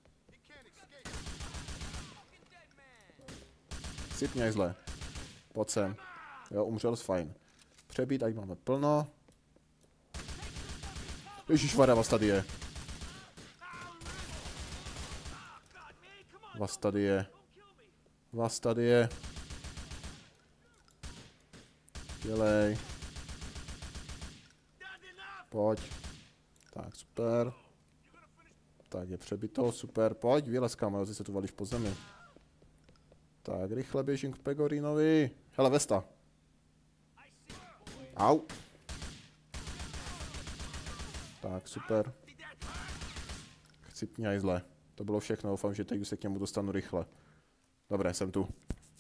A: Sypni hajzle. Pojď sem. Jo, umřel jsi, fajn. Přebít, ať máme plno. Ježišmarja, vás tady je. Vás tady je. Vás tady je. Dělej. Pojď. Tak, super. Tak, je přebito, super. Pojď, vylez, kámo, ty se tu valíš po zemi. Tak, rychle běžím k Pegorinovi. Hele, Vesta. Au. Tak, super. Chcipni hajzle. To bylo všechno, doufám, že teď se k němu dostanu rychle. Dobré, jsem tu.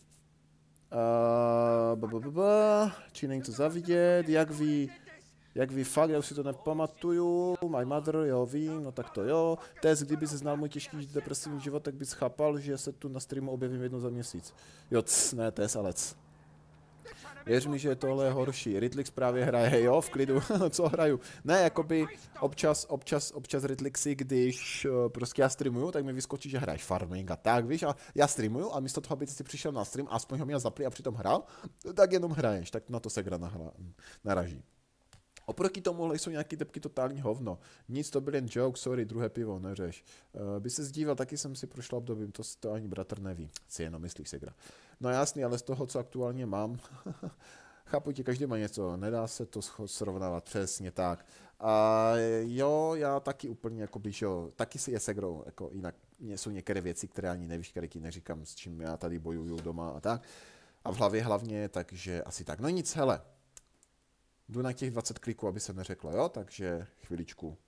A: Či není to zavidět, jak ví fakt, já už si to nepamatuju, my mother, jo, vím, no tak to jo. Tess, kdyby se znal můj těžký depresivní život, tak bys chápal, že se tu na streamu objevím jednou za měsíc. Jo, ne Tess, ale Věř mi, že tohle je horší. Ritlix právě hraje, jo, v klidu, co hraju. Ne, jakoby občas Ritlixy, když prostě já streamuju, tak mi vyskočí, že hraješ farming a tak, víš, a já streamuju a místo toho, aby si přišel na stream, aspoň ho měl zaplý a přitom hrál, tak jenom hraješ, tak na to se hra naraží. Oproti tomuhle jsou nějaký tepky totální hovno. Nic, to byl jen joke, sorry, druhé pivo, neřeš. By se zdíval, taky jsem si prošla obdobím, to ani bratr neví. Si jenom myslíš se gra. No jasný, ale z toho, co aktuálně mám, chápu tě, každý má něco, nedá se to srovnávat, přesně tak. A jo, já taky úplně, jakoby, jo, taky si je se grou, jako jinak jsou některé věci, které ani nevíš, které ti neříkám, s čím já tady bojuju doma a tak. A v hlavě hlavně, takže asi tak. No nic, hele. Jdu na těch 20 kliků, aby se neřeklo, jo? Takže chviličku.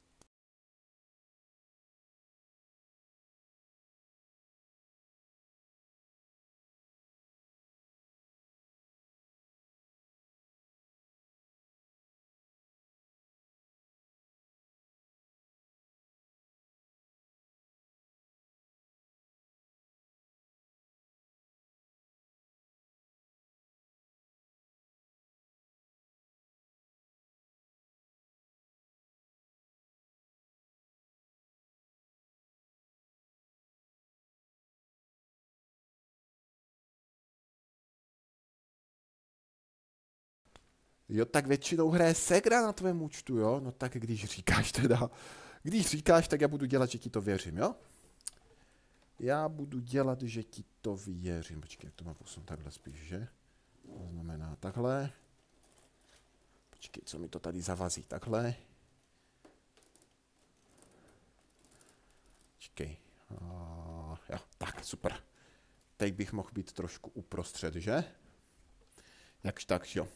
A: Jo, tak většinou hraje Segra na tvém účtu, jo? No tak když říkáš teda, když říkáš, tak já budu dělat, že ti to věřím, jo? Já budu dělat, že ti to věřím. Počkej, jak to má posun takhle spíš, že? To znamená takhle. Počkej, co mi to tady zavazí, takhle. Počkej. Jo, tak, super. Teď bych mohl být trošku uprostřed, že? Jakž tak, jo.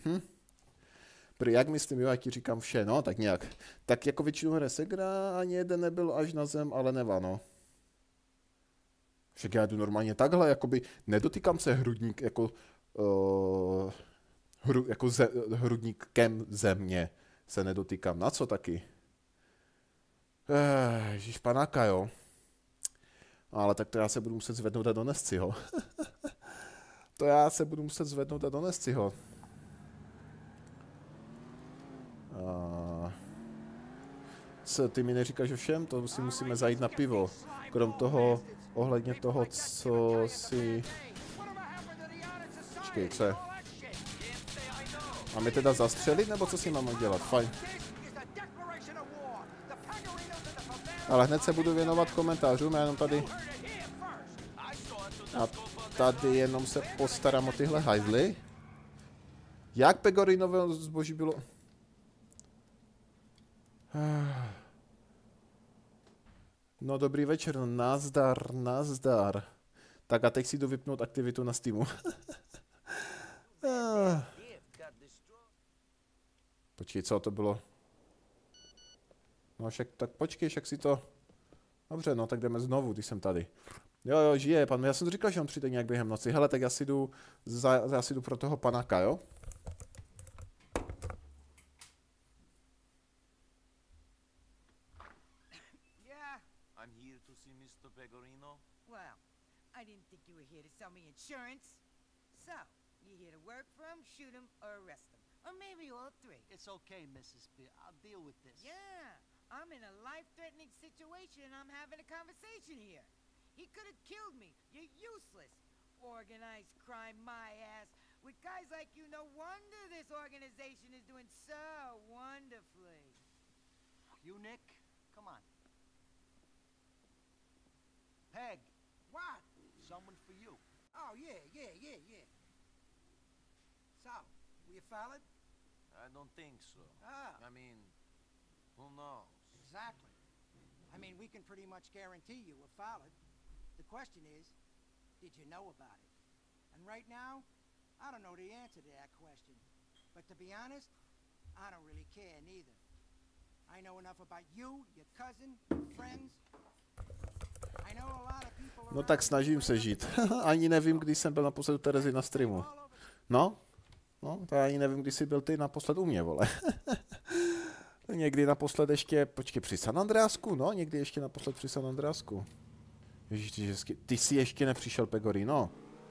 A: Jak myslím, jo, jak ti říkám vše, no, tak nějak. Tak jako většinu hraje Segra, ani jeden nebyl až na zem, ale neva, no. Však já jdu normálně takhle, jakoby nedotýkám se hrudník, jako, hrudníkem země se nedotýkám. Na co taky? Ježíš panáka, jo. Ale tak to já se budu muset zvednout a donést si ho. To já se budu muset zvednout a donést si ho. Co, ty mi neříkáš o všem? To si musíme zajít na pivo. Krom toho, ohledně toho, co si... Počkej, co je? Máme teda zastřelit, nebo co si máme dělat? Fajn. Ale hned se budu věnovat komentářům, já jenom tady... A tady jenom se postarám o tyhle hajzly. Jak Pegorinové zboží bylo... No dobrý večer, no nazdar, nazdar. Tak a teď si jdu vypnout aktivitu na Steamu. Počkej, co to bylo? No však, tak počkej, však si to... Dobře, no tak jdeme znovu, když jsem tady. Jo, žije pan, já jsem říkal, že on přijde nějak během noci. Hele, tak já si jdu pro toho panáka, jo?
B: Pegorino? Well, I didn't think you were here to sell me insurance. So, you here to work for him, shoot him, or arrest him? Or maybe all three.
C: It's okay, Mrs. B. I'll deal with this.
B: Yeah, I'm in a life-threatening situation and I'm having a conversation here. He could have killed me. You're useless. Organized crime, my ass. With guys like you, no wonder this organization is doing so wonderfully.
C: You, Nick? Come on. Peg,
B: What?
C: Someone for you.
B: Oh, yeah. So, were you followed?
C: I don't think so.
B: Ah.
C: I mean, who knows?
B: Exactly. I mean, we can pretty much guarantee you were followed. The question is, did you know about it? And right now, I don't know the answer to that question. But to be honest, I don't really care neither. I know enough about you, your cousin, your friends. I know a lot of people
A: No tak snažím se žít. Ani nevím, kdy jsem byl naposled u Terezy na streamu. No, to já ani nevím, kdy jsi byl ty naposled u mě, vole. Někdy naposled ještě, počkej, při San Andreasku, no, někdy ještě naposled při San Andreasku. Ježiš, ty jsi ještě nepřišel, Pegorino.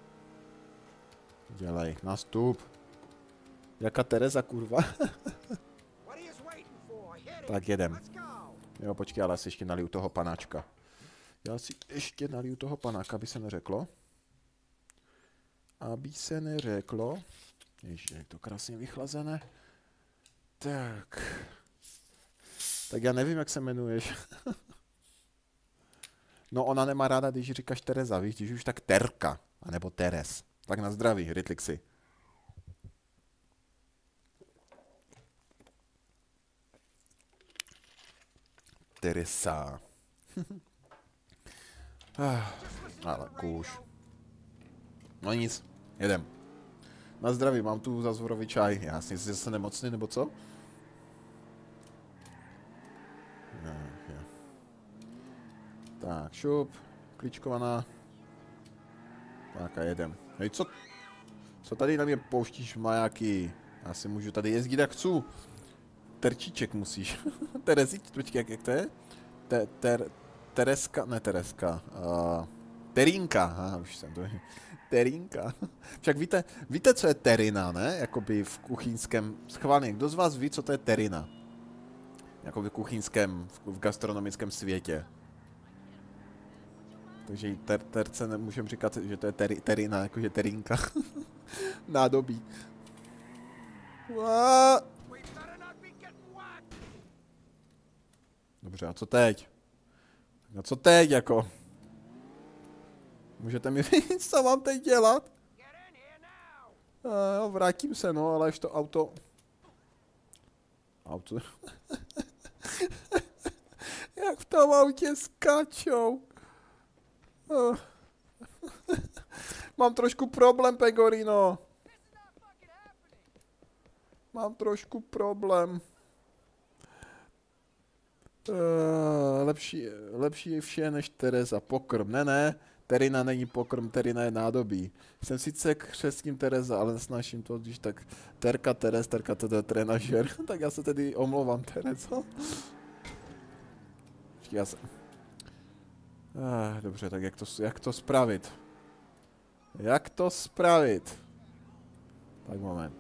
A: Dělej, nastup. Jaká Tereza, kurva. Tak jedem. Jo, počkej, ale já si ještě naliju toho panáčka. Já si ještě naliju toho panáka, aby se neřeklo. Aby se neřeklo. Ježiš, je to krásně vychlazené. Tak. Tak já nevím, jak se jmenuješ. No, ona nemá ráda, když říkáš Tereza, víš, když už tak Terka, anebo Teres. Tak na zdraví, Rytlixi. Teresa. Ale kůž. No nic, jedem. Na zdraví, mám tu zazvorový čaj. Já si zase nemocný, nebo co? Tak, šup, klíčkovaná. Tak a jedem. Hej, co tady na mě pouštíš majáky? Já si můžu tady jezdit jak chci. Terčíček musíš. Terezič, počkej, jak to je? Tereska, ne Tereska. Terínka, aha, už jsem to... Terínka. Však víte, co je terina, ne? Jakoby v kuchyňském... Schválně, kdo z vás ví, co to je terina? Jakoby v kuchyňském, v gastronomickém světě. Takže terce nemůžeme říkat, že to je terina, jakože terínka. Nádobí. Dobře, a co teď? A co teď, jako? Můžete mi říct, co mám teď dělat? Jo, vrátím se, no, ale až to auto... Jak v tom autě skáčou. Mám trošku problém, Pegorino. Mám trošku problém. Lepší je vše než Tereza. Pokrm. Ne. Terina není pokrm, Terina je nádobí. Jsem sice křestním Tereza, ale nesnáším to, když tak Terka Teres, Terka trenažer. Tak já se tedy omlouvám, Terezo. Já se... Dobře, tak jak to spravit? Jak to spravit? Tak moment.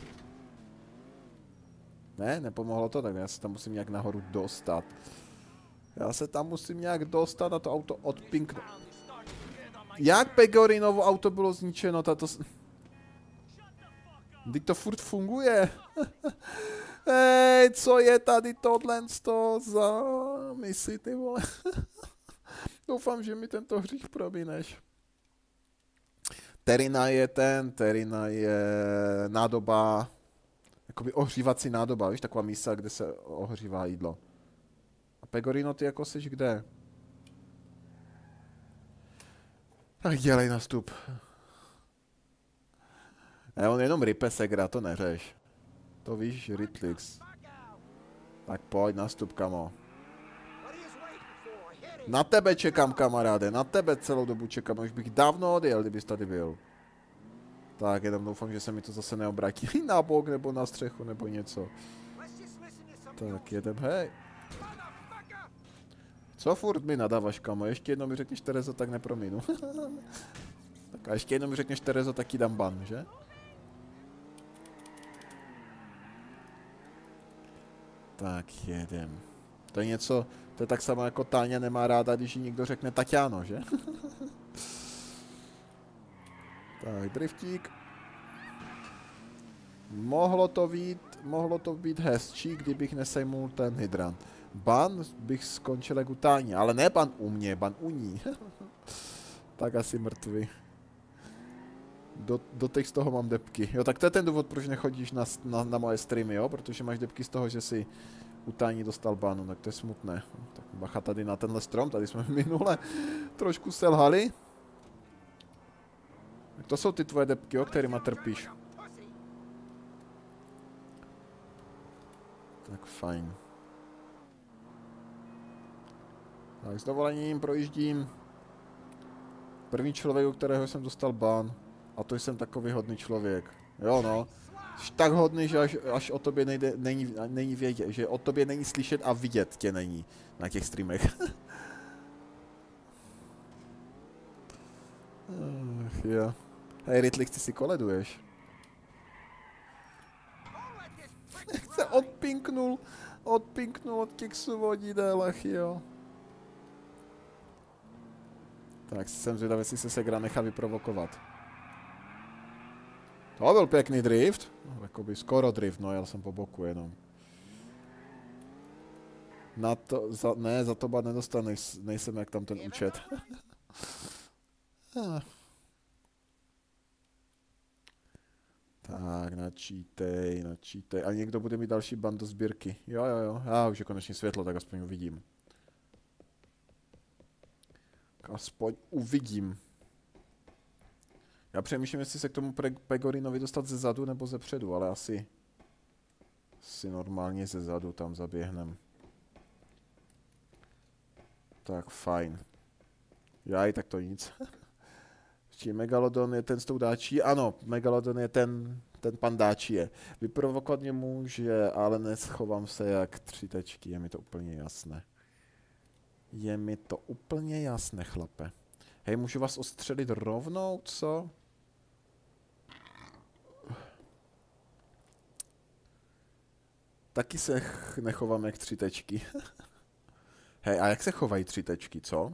A: Ne, nepomohlo to, tak já se tam musím nějak nahoru dostat. Já se tam musím nějak dostat a to auto odpinknu. Jak Pegorinovo auto bylo zničeno, tato... Vždyť to furt funguje. Hej, co je tady tohle za misi, ty vole. Doufám, že mi tento hřích promineš. Terina je nádoba, jakoby ohřívací nádoba, víš, taková mísa, kde se ohřívá jídlo. A Pegorino, ty jako seš kde? Tak dělej nastup. On jenom rype segra, to neřeš. To víš, Rytlix. Tak pojď, nastup, kamo. Na tebe čekám, kamaráde, na tebe celou dobu čekám, už bych dávno odjel, kdybys tady byl. Tak, jenom doufám, že se mi to zase neobrátí na bok, nebo na střechu, nebo něco. Tak, jedem, hej. Co furt mi nadáváš, kamo? Ještě jednou mi řekneš Terezo, tak nepromínu. Tak a ještě jednou mi řekneš Terezo, tak ti dám ban, že? Tak, jedem. To je něco, to je tak samo jako Táňa nemá ráda, když jí někdo řekne Tatiano, že? Tak, driftík. Mohlo to být hezčí, kdybych nesejmul ten hydrant. Ban bych skončil jak u Táně, ale ne ban u mě, ban u ní. Tak asi mrtvý. Doteď z toho mám depky. Jo, tak to je ten důvod, proč nechodíš na moje streamy, jo? Protože máš depky z toho, že si utajení dostal banu, tak to je smutné. Tak bacha tady na tenhle strom, tady jsme minule trošku selhali. Tak to jsou ty tvoje depky, o kterýma trpíš. Tak fajn. Tak s dovolením projíždím. První člověk, u kterého jsem dostal ban. A to jsem takový hodný člověk. Jo no. Jsi tak hodný, že až o tobě není vědět, že o tobě není slyšet a vidět tě není na těch streamech. Ach jo. Hej Ridley, ty si koleduješ. Se odpinknul od kiksu vodidel, ach jo. Tak jsem zvědavý, jestli se Segra nechá vyprovokovat. To byl pěkný drift. Jakoby skoro drift, no jel jsem po boku jenom. Na to, za to bad nedostaneš, nejsem jak tam ten účet. Tak, načítej. A někdo bude mít další ban do sbírky. Jo. Já už je konečně světlo, tak aspoň uvidím. Já přemýšlím, jestli se k tomu Pegorinovi dostat ze zadu nebo ze předu, ale asi normálně ze zadu tam zaběhnem. Tak fajn. Jaj, tak to nic. Ještě Megalodon je ten s tou dáčí? Ano, Megalodon je ten pan dáčí je. Vyprovokovat mě může, ale neschovám se jak 3 tečky, je mi to úplně jasné. Je mi to úplně jasné, chlape. Hej, můžu vás ostřelit rovnou, co? Taky se nechovám jak 3 tečky. Hej, a jak se chovají 3 tečky, co?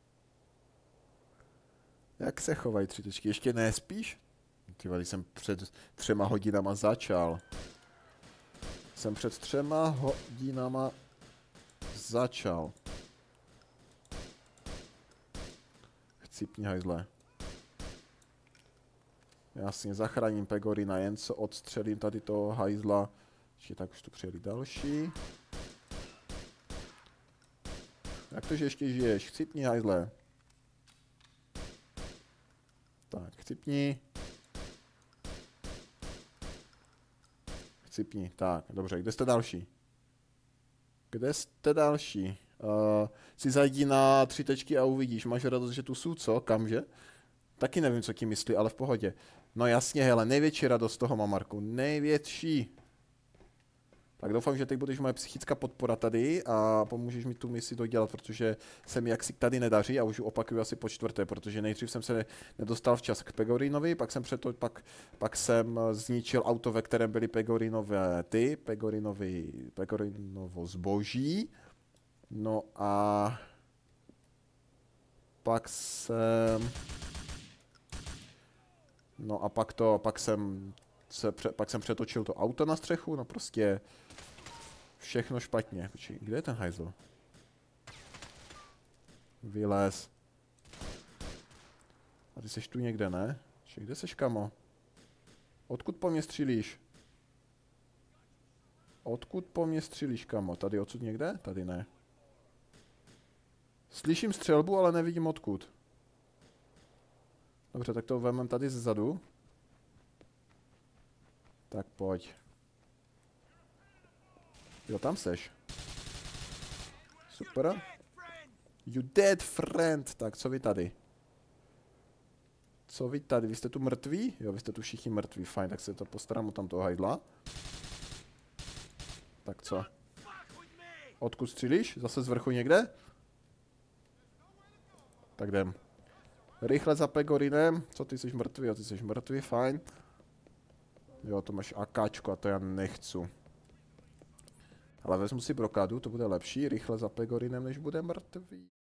A: Jak se chovají 3 tečky? Ještě nespíš? Ty vole, jsem před 3 hodinama začal. Jsem před 3 hodinama začal. Chcípni hajzle. Jasně, zachráním Pegorina, jen co odstřelím tady toho hajzla. Ještě tak už tu přijeli další. Jak to, že ještě žiješ? Chcípni hajzle. Tak, chcípni. Chcípni, tak, dobře, kde jste další? Kde jste další? Si zajdi na 3 tečky a uvidíš. Máš radost, že tu jsou, co? Kamže? Taky nevím, co tím myslí, ale v pohodě. No jasně, hele, největší radost toho mám, Marku. Největší. Tak doufám, že teď budeš moje psychická podpora tady a pomůžeš mi tu misi dodělat, protože se mi jaksi tady nedaří a už opakuju asi po 4., protože nejdřív jsem se nedostal včas k Pegorinovi, pak jsem zničil auto, ve kterém byly Pegorinovo zboží. No a pak jsem přetočil to auto na střechu, no prostě všechno špatně. Počkej, kde je ten hajzl? Vylez. A ty seš tu někde, ne? Počkej, kde seš, kamo? Odkud po mě střílíš? Odkud po mě střílíš, kamo? Tady odsud někde? Tady ne. Slyším střelbu, ale nevidím odkud. Dobře, tak to vezmeme tady zezadu. Tak pojď. Jo, tam seš. Super. You dead friend. Tak, co vy tady? Co vy tady? Vy jste tu mrtví? Jo, vy jste tu všichni mrtví. Fajn, tak se to postarám o tam toho hajdla. Tak co? Odkud střílíš? Zase z vrchu někde? Tak jdem. Rychle za Pegorinem. Co, ty jsi mrtvý? Jo, ty jsi mrtvý, fajn. Jo, to máš AKčko a to já nechci. Ale vezmu si blokádu, to bude lepší. Rychle za Pegorinem, než bude mrtvý.